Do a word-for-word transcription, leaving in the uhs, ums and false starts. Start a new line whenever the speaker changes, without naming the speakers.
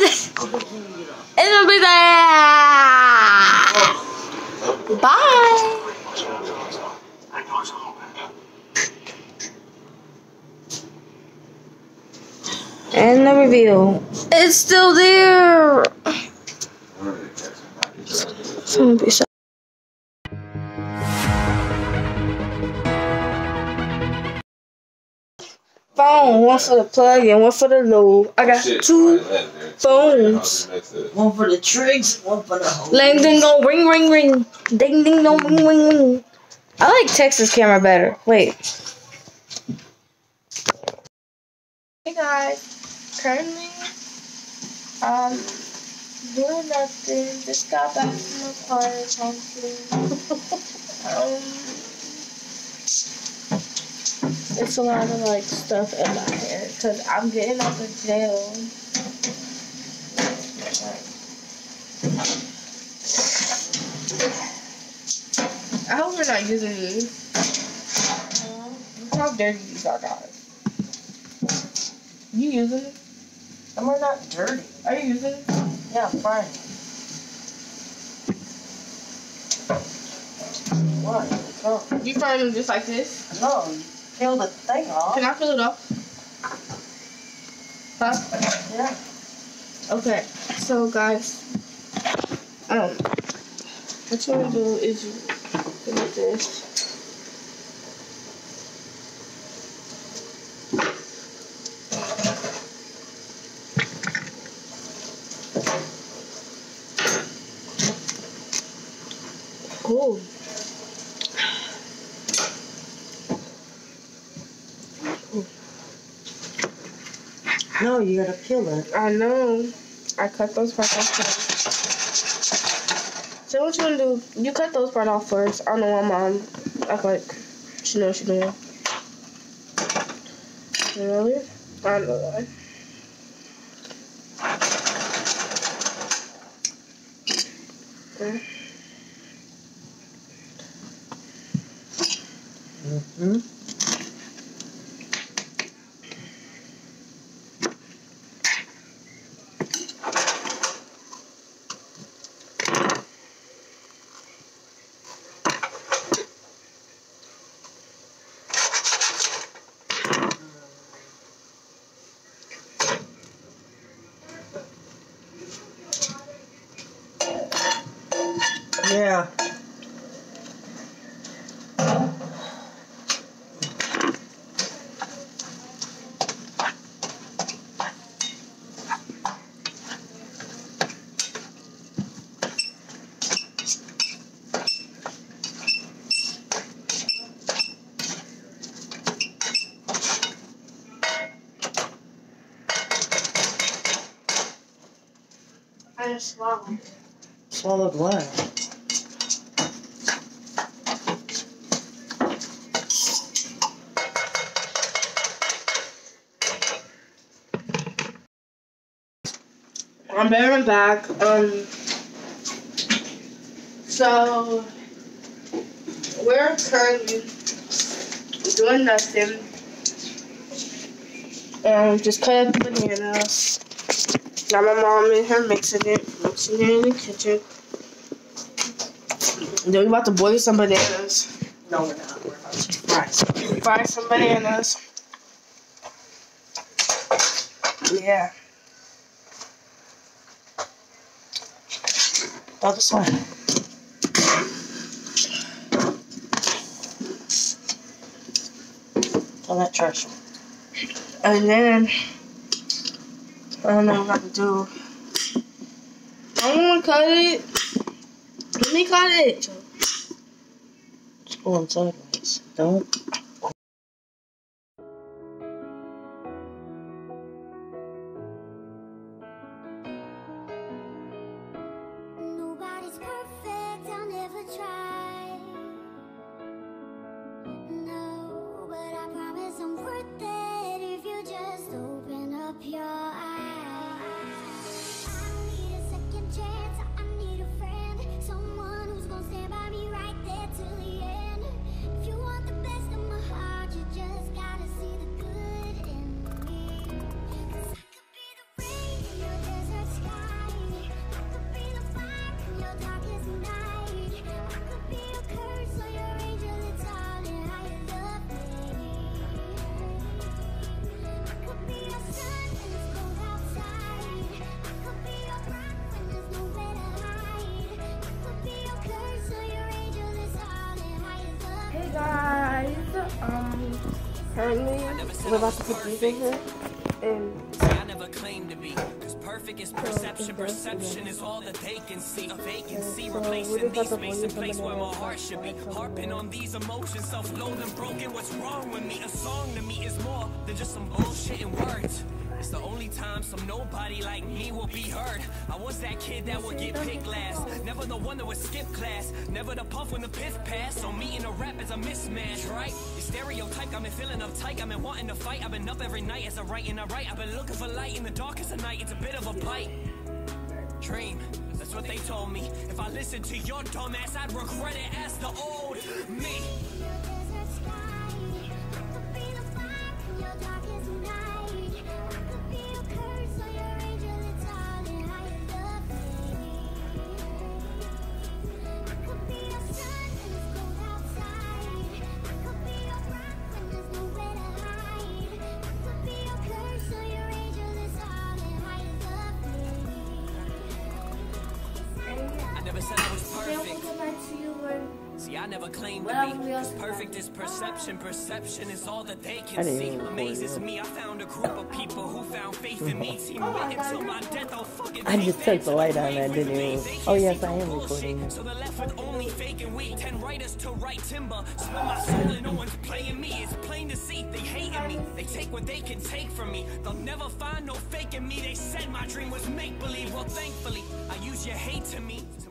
It's gonna be there. Bye. And the reveal. It's still there. It's gonna be so. Phone, one for the plug and one for the load. I got two phones.
One for the tricks, one for the whole.
Ding ding dong, ring ring ring. Ding ding dong, ring ring ring. I like Texas camera better. Wait. Hey guys, currently um doing nothing. Just got back from the car, honestly. um. It's a lot of like stuff in my hair because I'm getting out of jail. I hope we're not using these. Um, look how dirty these are, guys. You using it?
Some are not dirty.
Are you using it?
Yeah, I'm fine. What? What's wrong?
You find them just like this?
No, you peel the thing off.
Can I peel it off? Huh?
Yeah.
Okay, so guys, um, what you want to do is you put this. Cool.
No, you gotta peel it.
I know. I cut those parts off first. So what you wanna do? You cut those parts off first. I don't know why mom act like she knows she doing. Really? I don't know why. Okay.
Mm-hmm. Yeah.
I just swallowed.
Swallowed what?
I'm bearing back. Um. So we're currently doing nothing. Um, just cut up bananas. Got my mom in here mixing it, mixing it in the kitchen. Then we about to boil some bananas.
No, we're not. We're about to fry some.
Fry some bananas. Yeah.
Oh, this one. On that trash.
And then I don't know what to do. I don't want to cut it. Let me cut it.
It's going sideways. Don't.
Nobody's perfect, I'll never try. No, but I promise I'm worth it if you just open up your eyes. I need a second chance, I need a friend, someone who's gonna stand by me right there till the end. If you want the best of
currently, we're about to put these in here. And
I never claimed to be, cause perfect is perception. Perception is all that they can see. A vacancy replacing these space and place where my heart should be. Harping on these emotions, self-loathing, broken. What's wrong with me? A song to me is more than just some bullshit in words. It's the only time some nobody like me will be heard. I was that kid that would get picked last. Never the one that would skip class. Never the puff when the piff passed. So me and a rap is a mismatch, right? You stereotype, I've been feeling uptight. I've been wanting to fight. I've been up every night as I write and I write. I've been looking for light in the darkest of night. It's a bit of a bite. Dream, that's what they told me. If I listened to your dumb ass, I'd regret it as the old me. Said I was perfect. See, I never claimed to be, cause perfect is perception. Perception is all that they can see. Amazes me, I found a group of people who found faith in me. Team wit until my death, I'll fucking
I just took the light on that, didn't you? Oh yes, I am recording.
So they're left with only fake and weak. Ten writers to write timber. Spill my soul and no one's playing me. It's plain to see, they hating me. They take what they can take from me. They'll never find no fake in me. They said my dream was make-believe. Well, thankfully, I use your hate to me.